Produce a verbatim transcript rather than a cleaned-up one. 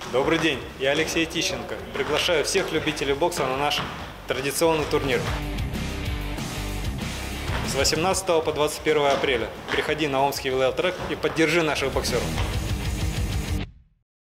Добрый день, я Алексей Тищенко. Приглашаю всех любителей бокса на наш традиционный турнир. С восемнадцатого по двадцать первое апреля. Приходи на Омский велотрек и поддержи наших боксеров.